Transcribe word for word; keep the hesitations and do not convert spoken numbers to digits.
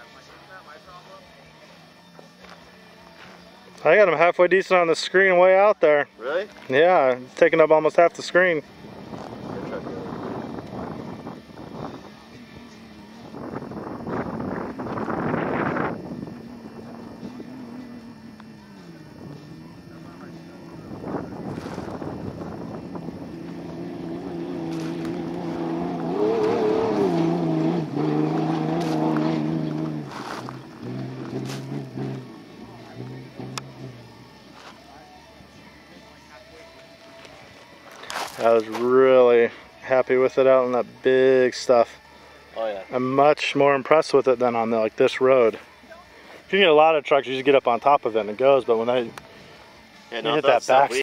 I got him halfway decent on the screen way out there. Really? Yeah, it's taking up almost half the screen. I was really happy with it out on that big stuff. Oh yeah. I'm much more impressed with it than on the, like this road. If you get a lot of trucks, you just get up on top of it and it goes. But when they yeah, you no, hit that back